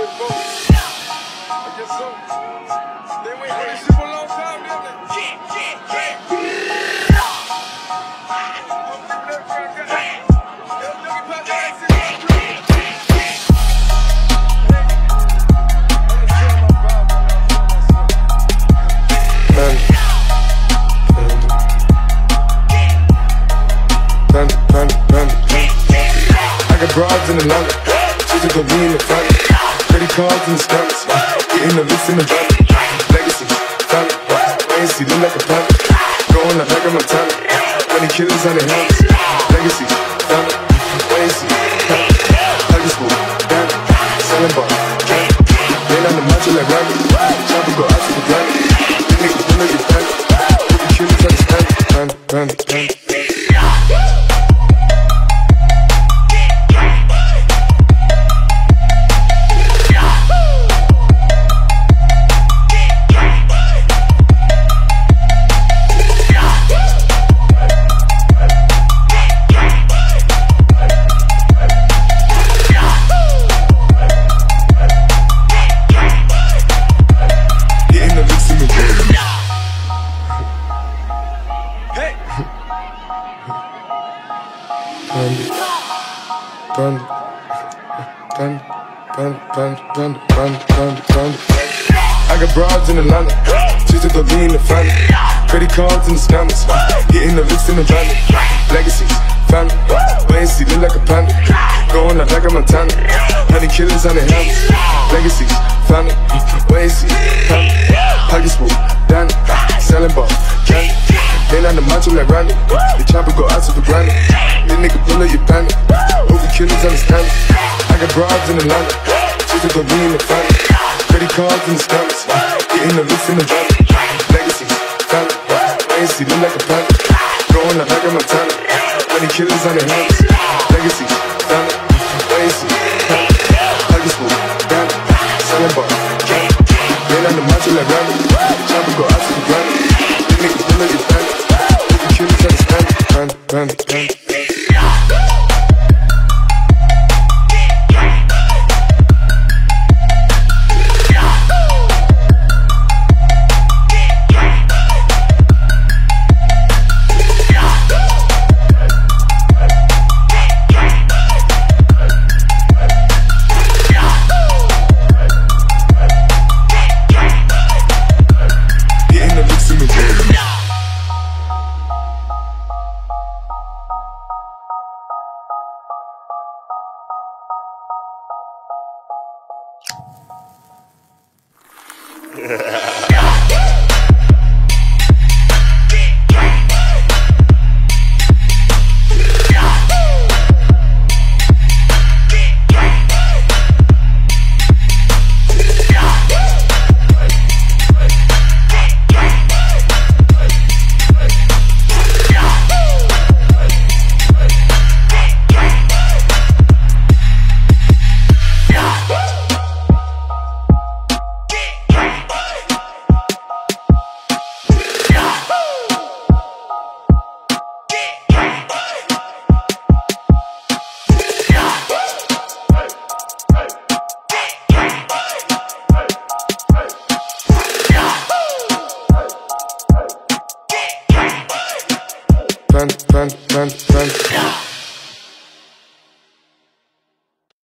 Broads in Atlanta, she's a go be in the front. Credit cards in the stomachs, getting the licks in the van. Legacy, family, wait and see, look like a panda. Going like back of my time, 20 killers on their hands. Legacy, family, wait and see, family. Huggy school, damn, selling bar, candy. Rain on the macho like rabbit, chopper go out to the granny. The niggas pull like your family, 50 killers on the stand. Panda. I got broads in Atlanta, she's a go be in the family. Credit cards in the scammers, getting the licks in the van. Legacies, family, wait and see, look like a panda. Going like back of Montana, 20 killers on their hands. Legacies, family, wait and see, family. Huggy spoon, Danny, selling ball, candy. Rain on the macho like Randy, the chopper go out to the granny. This nigga pull up your panda, over killers understand it. I got broads in Atlanta, she's a go be in the family. Credit cards in the scammers, getting the licks in the van. Legacies, family, wait and see, look like a panda. Going like back of Montana, 20 killers on their hands. Legacies, family, wait and see, family. Huggy spoon, Danny, selling ball, candy. Rain on the macho like Randy, the chopper go out to the granny. This nigga pull up your panda, over killers understand it. Panda. Panda.